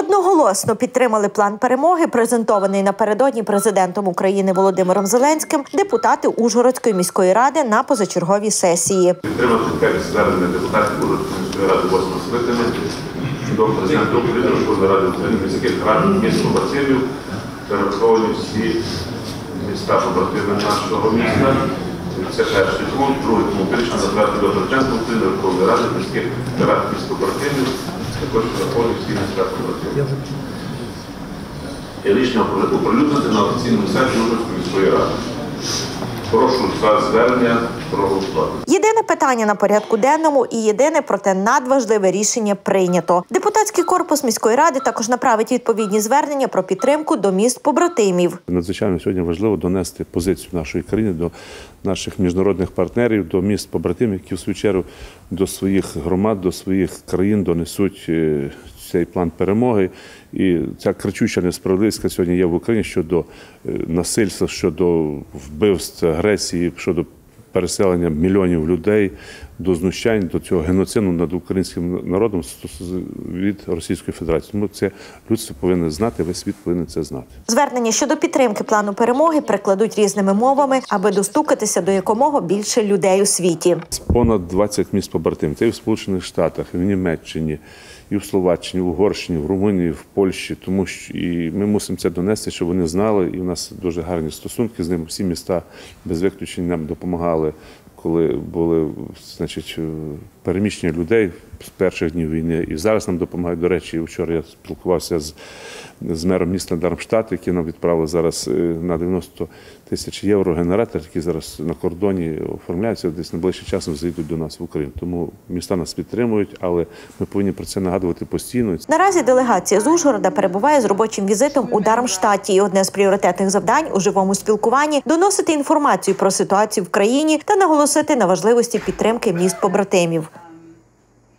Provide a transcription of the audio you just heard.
Одноголосно підтримали план перемоги, презентований напередодні президентом України Володимиром Зеленським, депутати Ужгородської міської ради на позачерговій сесії. Підтримати таке звернення депутатів Ужгородської міської ради 8 скликання до президента України Верховної Ради України, міських рад, міст побратимів, перераховані всі міста побратими нашого міста. Це перший пункт. Другий пункт – рішення затвердити до президента України Верховної Ради, міських рад, міст побратимів, також перераховані всі міста побратимів. І рішення оприлюднити на офіційному сайті Ужгородської міської ради. Прошу за звернення проголосувати. Єдине питання на порядку денному і єдине, проте надважливе рішення прийнято. Депутатський корпус міської ради також направить відповідні звернення про підтримку до міст побратимів. Надзвичайно сьогодні важливо донести позицію нашої країни до наших міжнародних партнерів, до міст побратимів, які в свою чергу до своїх громад, до своїх країн донесуть цей план перемоги. І ця кричуща несправедливість сьогодні є в Україні щодо насильства, щодо вбивств, агресії, щодо переселення мільйонів людей, до знущань, до цього геноциду над українським народом від Російської Федерації. Тому це людство повинно знати, весь світ повинен це знати. Звернення щодо підтримки плану перемоги перекладуть різними мовами, аби достукатися до якомога більше людей у світі. Понад 20 міст побратимів. Це і в Сполучених Штатах, і в Німеччині, і в Словаччині, в Угорщині, в Румунії, в Польщі. Тому що і ми мусимо це донести, щоб вони знали. І у нас дуже гарні стосунки з ними. Всі міста без виключень нам допомагали, коли були, переміщення людей з перших днів війни. І зараз нам допомагають. До речі, вчора я спілкувався з мером міста Дармштадт, який нам відправили зараз на 90 тисяч євро генератор, який зараз на кордоні оформляється, десь найближчим часом заїдуть до нас в Україну. Тому міста нас підтримують, але ми повинні про це нагадувати постійно. Наразі делегація з Ужгорода перебуває з робочим візитом у Дармштадті. І одне з пріоритетних завдань у живому спілкуванні – доносити інформацію про ситуацію в країні та наголосити на важливості підтримки міст побратимів.